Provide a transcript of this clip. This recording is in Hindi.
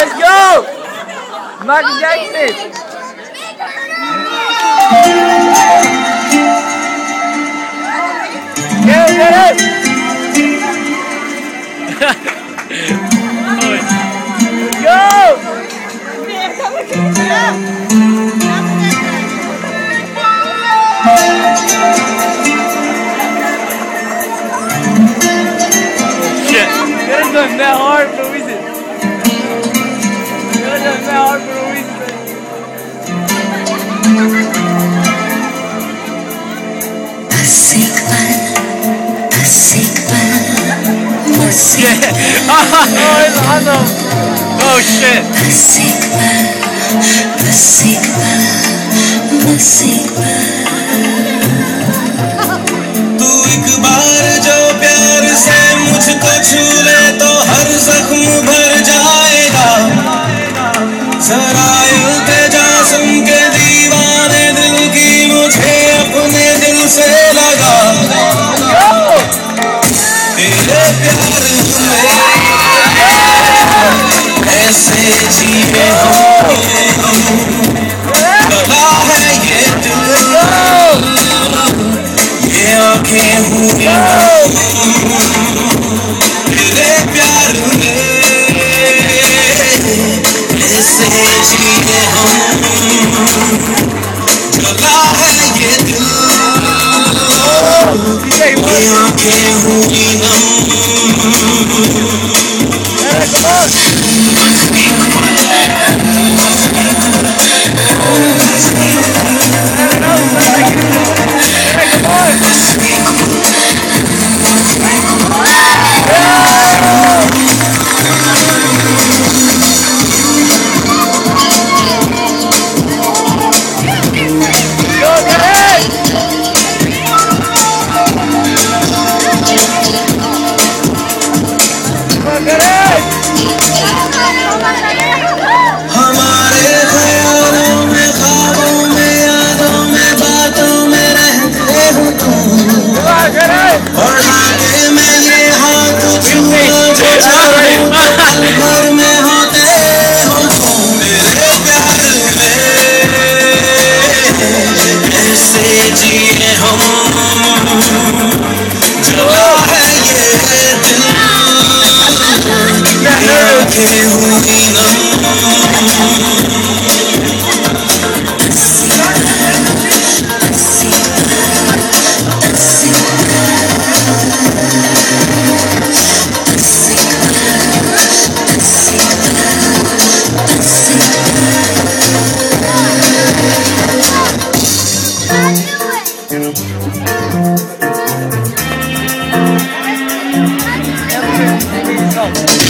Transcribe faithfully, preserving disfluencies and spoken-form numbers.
Let's go! Michael Jackson! Get it, get it! Let's go! Shit! That isn't that hard for a reason. That isn't that hard for a reason. Shit! Oh, it's awesome! Oh shit! तू एक बार जो प्यार से मुझको छू ले तो हर जख्म भर जाएगा जरा इल्तिजा सुन के दीवाने दिल की मुझे अपने दिल से लगा तेरे प्यार में ऐसे जीवे हम लगा है ये दिल ये आँखें हुई तेरे प्यार में ऐसे जीवे हम लगा है ये दिल ये आँखें हुई हम हमारे ख्यालों में ख्वाबों में यादों में बातों में रहते हो तुम बढ़ा के मैं ये हाथ छूना जो चाहूं पल भर में होते हो तुम मेरे प्यार में ऐसे जिए हम जला है ये दिल आँखें हुई नम Go!